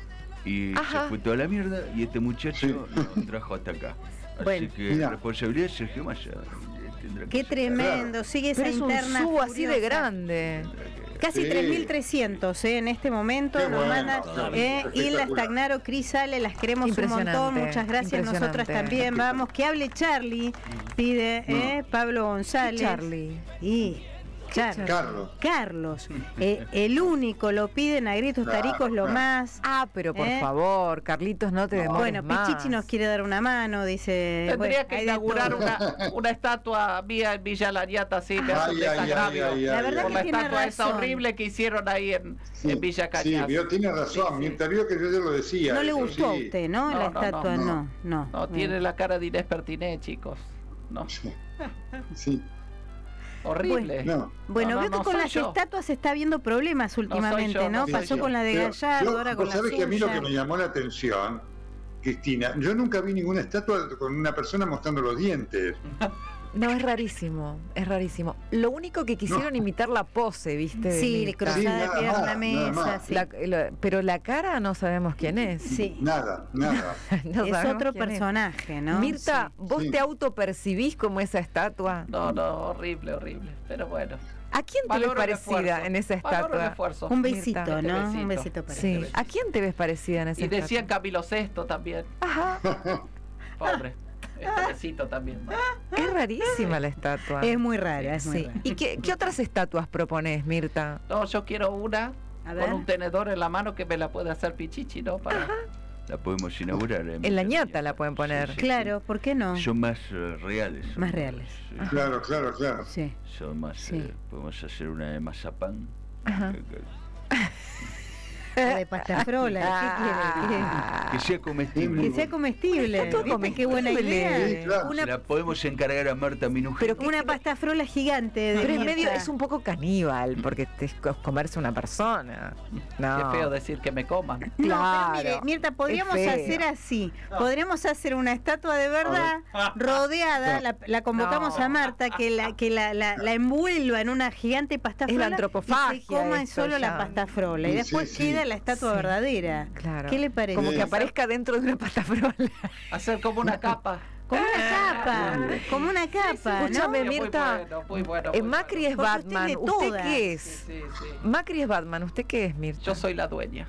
y Ajá. se fue toda la mierda y este muchacho Sí. nos trajo hasta acá. Así Bueno. que Mira. responsabilidad de Sergio Massa. eh, tendrá que Qué sacar. tremendo, sigue esa Pero es un interna Sugo así de furiosa. grande. Tendrá que- Casi Sí. tres mil trescientos ¿eh? En este momento Qué nos bueno, mandan no, eh, Hilda espectacular. Stagnaro, Cris Ale, las queremos un Impresionante, montón, muchas gracias, nosotras impresionante. también. Vamos, que hable Charlie, pide eh, Pablo ¿Qué González. Charlie? Y Charles. Carlos. Carlos. Eh, el único, lo piden a gritos, Claro, Taricos lo claro. más. Ah, pero por ¿Eh? favor, Carlitos, no te demores Bueno, más. Pichichi nos quiere dar una mano, dice. Tendría bueno, que hay de inaugurar todo. una, una estatua mía en Villa Lariata, sí, me hace un Ay, ay, ay, desagravio. ay, La ay, verdad Por ay. la que tiene estatua esa razón. horrible que hicieron ahí en, Sí, en Villa sí, Cañas. pero tiene razón, Sí, sí. mientras vio que yo ya lo decía. No le eso gustó a sí. usted, ¿no? No, La no, no, estatua, no. no. No, No, tiene la cara de Inés Pertiné, chicos. No, Sí. Sí. horrible. No. Bueno, No, no, veo que no con soy las yo. estatuas está habiendo problemas últimamente, yo, ¿no? no soy Pasó yo. con la de Pero Gallardo, yo- ahora con vos la sabés que a mí lo que suya. me llamó la atención, Cristina, yo nunca vi ninguna estatua con una persona mostrando los dientes. No, es rarísimo, es rarísimo. Lo único que quisieron imitar la pose, ¿viste? de Sí, Mirta. cruzada Sí, de nada pierna, más, nada mesa, más. sí. La- lo- pero la cara no sabemos quién es. Sí. Nada, nada. No Es sabemos otro quién es. personaje, ¿no? Mirta, Sí. ¿vos Sí. te autopercibís como esa estatua? No, no, horrible, horrible. Pero bueno. ¿A quién te ves Valoro el parecida esfuerzo. en esa Valoro el estatua? esfuerzo. Un Mirta. besito, Este ¿no? besito. Un besito para Sí. él. ¿A quién te ves parecida en esa Y decían estatua? Camilo Sesto también. Ajá. Pobre. Este besito también. ¿no? Es rarísima la estatua. Es muy rara, es muy Sí. rara. ¿Y qué, qué otras estatuas propones, Mirta? No, yo quiero una A ver. con un tenedor en la mano que me la puede hacer Pichichi, ¿no? Para... La podemos inaugurar. En En la Villa ñata la Lariata. pueden poner. Sí, sí, Claro, ¿por qué no? sí. Son más eh, reales. son Más reales. sí. Claro, claro, claro. Sí. Son más. Sí. eh, podemos hacer una de mazapán. Ajá. Que, que- La de pasta frola, ¿qué quiere? que sea comestible. Que, que sea comestible. Estatua ¿Viste qué buena comestible. idea? Sí, claro. Una, Se la podemos encargar a Marta Minujín. Pero que- una pasta frola gigante. De Pero en Mirta. medio es un poco caníbal, porque te es co- comerse una persona. No. Qué feo decir que me coman. No, pero Claro, mire, Mirta, podríamos es feo. hacer así. Podríamos hacer una estatua de verdad rodeada. La, la convocamos No. a Marta que la que la, la, la envuelva en una gigante pasta Es la frola antropofagia y se coma esto solo ya. la pasta frola. Y Sí, después sí. queda la estatua Sí. verdadera. Claro. ¿Qué le parece? Como que Sí. aparezca dentro de una pasta frola. Hacer como una capa. Como una capa, como una capa, ¿no? Escúchame, Muy Mirta. bueno, muy bueno, Eh, muy Macri bueno. es Porque usted Batman. de ¿Usted todas. qué Sí, es? sí, sí. Macri es Batman. ¿Usted qué es, Mirta? Yo soy la dueña.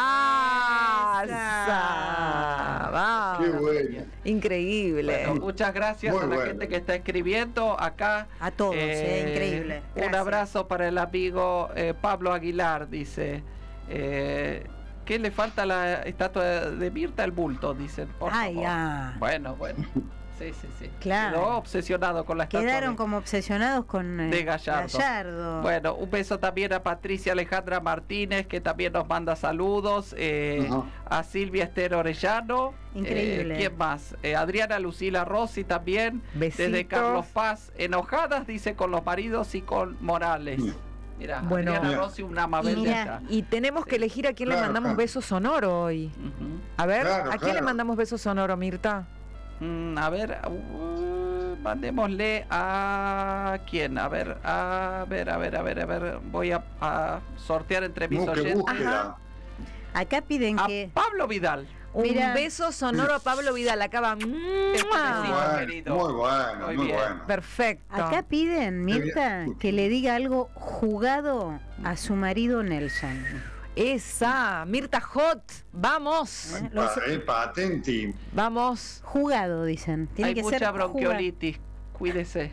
¡Ah! Esa. esa. Va. Qué bueno. Increíble. Bueno, muchas gracias Muy a la bueno. gente que está escribiendo acá. A todos, eh, increíble. Un Gracias. abrazo para el amigo eh, Pablo Aguilar, dice. Eh, ¿Qué le falta a la estatua de Mirta? El bulto, dicen. Por Ay, favor. ah. Bueno, bueno. Sí, sí, sí. Claro. Quedó obsesionado con la estatua. Quedaron de- como obsesionados con eh, de Gallardo. Gallardo. Bueno, un beso también a Patricia Alejandra Martínez, que también nos manda saludos. eh, Ajá. a Silvia Esther Orellano. Increíble. eh, ¿Quién más? Eh, Adriana Lucila Rossi también. Besitos. Desde Carlos Paz. Enojadas, dice, con los maridos y con Morales. Mm. Mira, Bueno. Adriana Mira. Rossi, una Y amable mira, Y tenemos que elegir a quién le Claro, mandamos claro. beso sonoro hoy. Ujú. A ver, Claro, ¿a quién le claro. mandamos beso sonoro, Mirta? Mm, a ver, uh, mandémosle a quién, a ver, a ver, a ver, a ver, a ver, voy a, a sortear entre mis No, qué oyentes. búsqueda. acá piden A que Pablo Vidal. Un Mira. beso sonoro a Pablo Vidal. Acaba. Este Muy Ah, bueno, querido. muy bueno, Muy muy bien. bueno. Perfecto. acá piden Mirta bien. que le diga algo jugado a su marido Nelson. Esa, Mirta Hot. Vamos. ¿Eh? Lo hizo- Epa, atenti. Vamos. Jugado, dicen. Tiene Hay que mucha ser jugado. bronquiolitis, cuídese.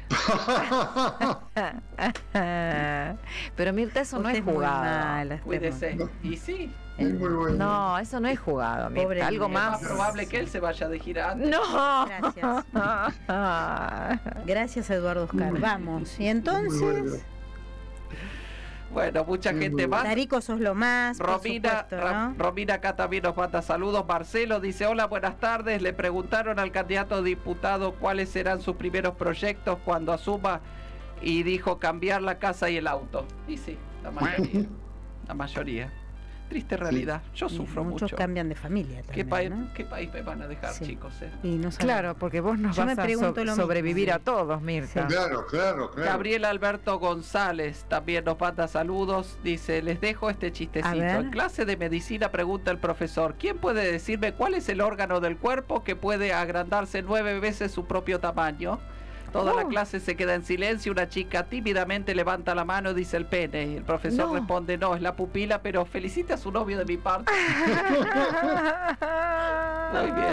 Pero Mirta, eso no Usted es muy jugado. mala, usted Cuídese. No. Y sí, Es muy bueno. No, eso no es jugado, Mirta. Pobre Algo Mirta. es más. más probable que él se vaya de gira antes. No. Gracias. Gracias, Eduardo Oscar. Vamos. Y entonces, bueno. Bueno, mucha Muy gente bueno. más. Tarico sos lo más, por Romina, supuesto, Ra- ¿no? Romina acá también nos manda saludos. Marcelo dice, hola, buenas tardes. Le preguntaron al candidato diputado cuáles serán sus primeros proyectos cuando asuma y dijo cambiar la casa y el auto. Y sí, la mayoría. La mayoría. Triste realidad. Yo Y sufro muchos mucho. cambian de familia ¿Qué, también, país, ¿no? ¿Qué país me van a dejar, Sí. chicos? eh? Y no sabemos. Claro, porque vos nos Yo me vas a pregunto so- lo mismo. sobrevivir Sí. a todos, Mirta. Claro, claro, claro. Gabriel Alberto González también nos manda saludos. Dice, les dejo este A chistecito. ver. En clase de medicina pregunta el profesor, ¿quién puede decirme cuál es el órgano del cuerpo que puede agrandarse nueve veces su propio tamaño? Toda la Oh. clase se queda en silencio. Una chica tímidamente levanta la mano y dice el pene. Y el profesor No. responde, no, es la pupila, pero felicite a su novio de mi parte. Muy bien.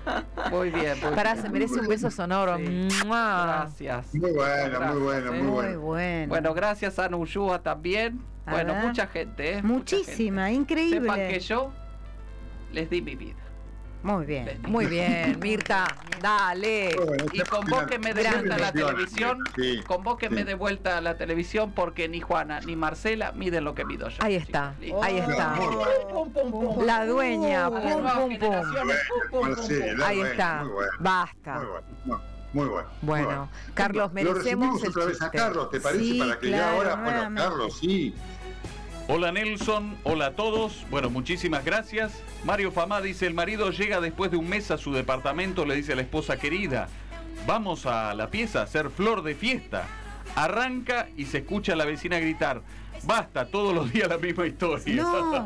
Muy bien, muy Pará, bien. se merece un beso sonoro. Sí. ¡Mua! Gracias. Muy bueno, Gracias, muy bueno, eh. muy Muy bueno. bueno. Bueno, gracias a Nuyúa también. A Bueno, ver. mucha gente, ¿eh? Mucha Muchísima, gente. increíble. Sepan que yo les di mi vida. Muy bien. Les di. Muy bien, Mirta, dale. Muy bueno. Y convóquenme de vuelta a la televisión. Sí, Convóquenme sí. de vuelta a la televisión porque ni Juana ni Marcela miden lo que mido yo. Ahí está, chicos. ahí está. Muy bueno. Pum, pum, pum. La dueña, Para las pum, nuevas pum, pum. generaciones, pum, pum, pum, Marcela, pum. Ahí bueno, está. muy bueno. Basta. Muy bueno, muy- muy bueno. muy Bueno, Carlos, Lo merecemos recibimos el otra vez a chiste. Carlos, ¿te parece? Sí, Para que claro, ya ahora, bueno, nuevamente. Carlos, sí. Hola Nelson, hola a todos. Bueno, muchísimas gracias. Mario Famá dice, el marido llega después de un mes a su departamento, le dice a la esposa querida, vamos a la pieza a hacer flor de fiesta. Arranca y se escucha a la vecina gritar, basta, todos los días la misma historia. No,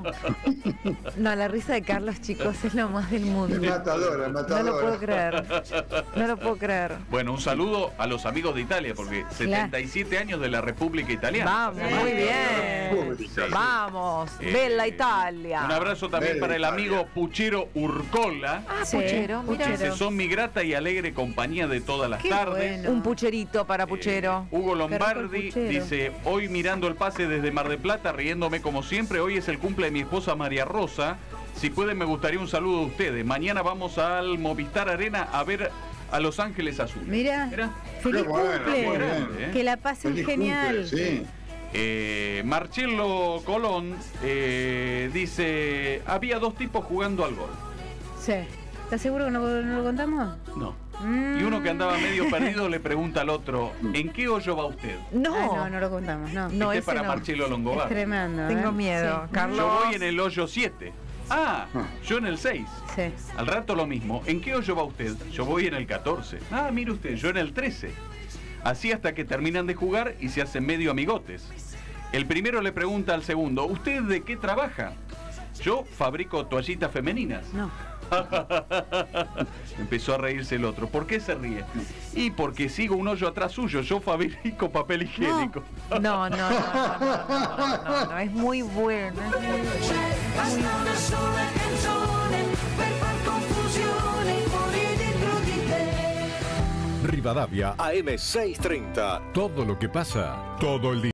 No, la risa de Carlos, chicos, es lo más del mundo. Es matadora, es No matadora. lo puedo creer. No lo puedo creer. Bueno, un saludo a los amigos de Italia, porque setenta y siete años de la República Italiana. Vamos, Sí. muy bien. Pública. Vamos, Eh, Bella Italia. Un abrazo también Bella para el Italia. amigo Puchero Urcola. Ah, Sí, puchero, mira. Dice, son mi grata y alegre compañía de todas las Qué tardes. bueno. Un pucherito para puchero. Eh, Hugo rico el Lombardi puchero. dice, hoy mirando el pase desde Mar del Plata, riéndome como siempre, hoy es el cumple de mi esposa María Rosa. Si pueden me gustaría un saludo de ustedes. Mañana vamos al Movistar Arena a ver a Los Ángeles Azules. mira, Mirá. feliz Qué bueno, cumple. muy bien. ¿eh? Que la pasen Feliz genial. cumple, sí. Eh, Marcelo Colón eh, dice, había dos tipos jugando al gol. Sí. ¿Estás seguro que no, no lo contamos? No. Mm. Y uno que andaba medio perdido le pregunta al otro, ¿en qué hoyo va usted? No, Ah, no, no lo contamos, no. No, Este ese para no. Marcelo Es Longobardi. tremendo. tengo ¿eh? miedo. Sí. Carlos. Yo voy en el hoyo siete. Ah, yo en el seis. Sí. Al rato lo mismo. ¿En qué hoyo va usted? Yo voy en el catorce. Ah, mire usted, yo en el trece. Así hasta que terminan de jugar y se hacen medio amigotes. El primero le pregunta al segundo, ¿usted de qué trabaja? Yo fabrico toallitas femeninas. No. Empezó a reírse el otro. ¿Por qué se ríe? Y porque sigo un hoyo atrás suyo. Yo fabrico papel higiénico. No, no, no, no, no, no, no, no, es muy bueno. Es muy bueno. Basta una sola canzone per far confusione fuori dentro di te. Rivadavia, A M seiscientos treinta. Todo lo que pasa, todo el día.